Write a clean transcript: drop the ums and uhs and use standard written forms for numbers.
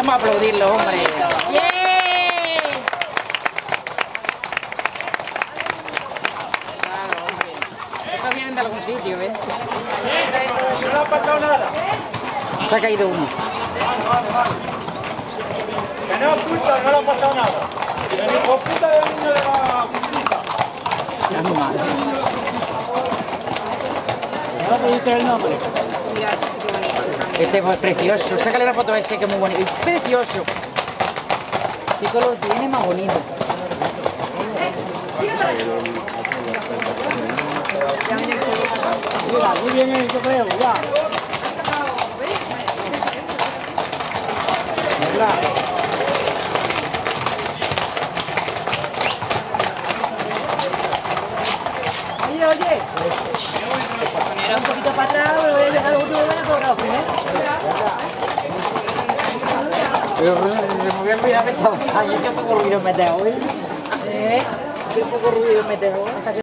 Vamos a aplaudirlo, hombre. ¡Bien! Claro, hombre. Estos vienen de algún sitio, ¿ves? No le ha pasado nada. Se ha caído uno. Que no, puta, no le ha pasado nada. El hijo puta del niño de la puntita. Es mal. ¿No pediste el nombre? Este es precioso. Sácale la foto a ese que es muy bonito. Es precioso. ¿Qué color tiene? Más bonito. Mira, aquí viene, yo creo, ya. ¿Verdad? Oye. Era un poquito para atrás, pero voy a dejar los últimos buenos cobrados primero. Pero se me había olvidado que estaba ahí. Qué poco ruido mete hoy. Qué poco ruido mete hoy.